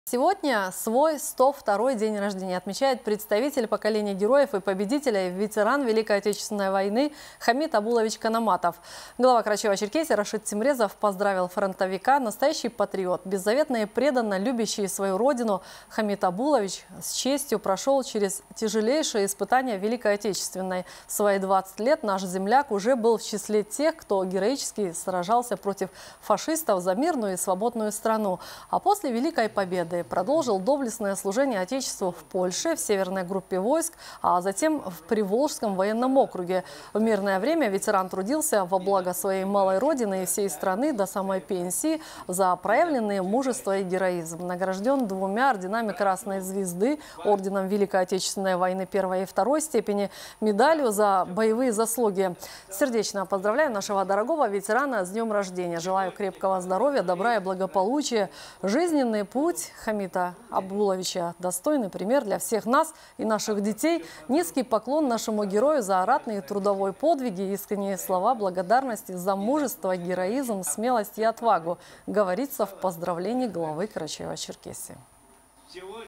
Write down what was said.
Сегодня свой 102-й день рождения отмечает представитель поколения героев и победителей, ветеран Великой Отечественной войны Хамит Абулович Канаматов. Глава Карачаева-Черкесии Рашид Тимрезов поздравил фронтовика, настоящий патриот, беззаветно и преданно любящий свою родину. Хамит Абулович с честью прошел через тяжелейшие испытания Великой Отечественной. В свои 20 лет наш земляк уже был в числе тех, кто героически сражался против фашистов за мирную и свободную страну. А после Великой Победы продолжил доблестное служение Отечеству в Польше, в северной группе войск, а затем в Приволжском военном округе. В мирное время ветеран трудился во благо своей малой родины и всей страны до самой пенсии за проявленные мужество и героизм. Награжден 2 орденами Красной Звезды, орденом Великой Отечественной войны 1 и 2 степени, медалью за боевые заслуги. Сердечно поздравляю нашего дорогого ветерана с днем рождения. Желаю крепкого здоровья, добра и благополучия. Жизненный путь Хамита Абуловича – достойный пример для всех нас и наших детей. Низкий поклон нашему герою за ратный и трудовой подвиги, искренние слова благодарности за мужество, героизм, смелость и отвагу, говорится в поздравлении главы Карачаева-Черкесии.